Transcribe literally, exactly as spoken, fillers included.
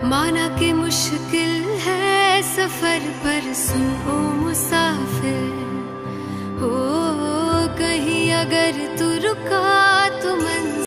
माना कि मुश्किल है सफर पर सुन ओ मुसाफिर, हो कहीं अगर तू रुका तो मंजिल